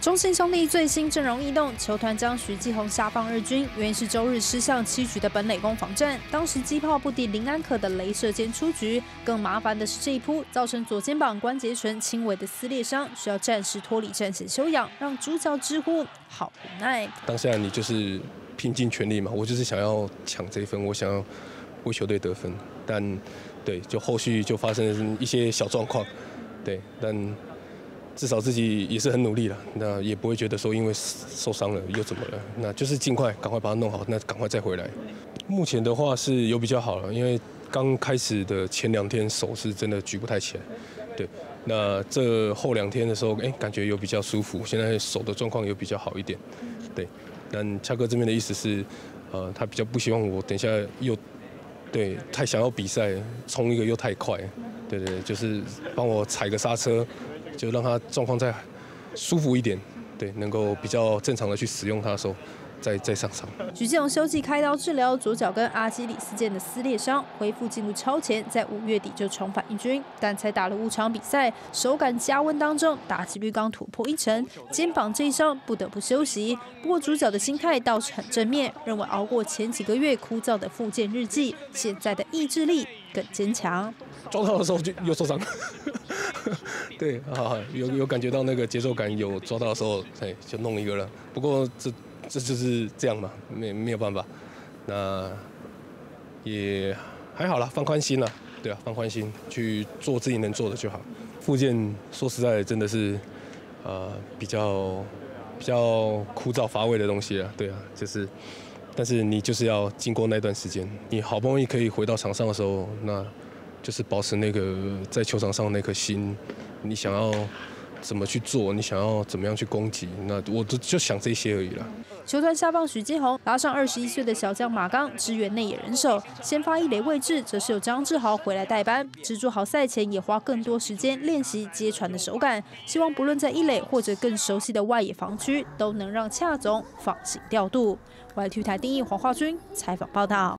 中信兄弟最新阵容异动，球团将许继宏下放日军，原因是周日失向7局的本垒攻防战，当时击炮不敌林安可的雷射间出局。更麻烦的是这一扑造成左肩膀关节唇轻微的撕裂伤，需要暂时脱离战线休养，让主角直呼好无奈。 当下你就是拼尽全力嘛，我就是想要抢这一分，我想要为球队得分，但对，就后续就发生一些小状况，对，但。至少自己也是很努力了，那也不会觉得说因为受伤了又怎么了，那就是尽快赶快把它弄好，那赶快再回来。目前的话是有比较好了，因为刚开始的前2天手是真的举不太起来，对，那这后2天的时候，感觉有比较舒服，现在手的状况有比较好一点，对。但恰哥这边的意思是，他比较不希望我等一下又对太想要比赛，冲一个又太快，对，就是帮我踩个刹车。就让他状况再舒服一点，对，能够比较正常的去使用它的时候，再上场。 许继宏休季开刀治疗左脚跟阿基里斯腱的撕裂伤，恢复进入超前，在5月底就重返一军，但才打了5场比赛，手感加温当中，打击率刚突破1成，肩膀这一伤不得不休息。不过主角的心态倒是很正面，认为熬过前几个月枯燥的复健日记，现在的意志力更坚强。 抓到的时候就又受伤。对，有感觉到那个节奏感，有抓到的时候，就弄一个了。不过这就是这样嘛，没有办法。那也还好啦，放宽心啦，对啊，放宽心去做自己能做的就好。复健说实在真的是比较枯燥乏味的东西啊，对啊，就是，但是你就是要经过那段时间，你好不容易可以回到场上的时候，那。就是保持那个在球场上那颗心，你想要怎么去做，你想要怎么样去攻击，那我就想这些而已啦。 球团下放许继宏，拉上21岁的小将马刚支援内野人手，先发一垒位置则是由张志豪回来代班，制作好赛前也花更多时间练习接传的手感，希望不论在一垒或者更熟悉的外野防区，都能让恰总放心调度。YT 台定义黄化君采访报道。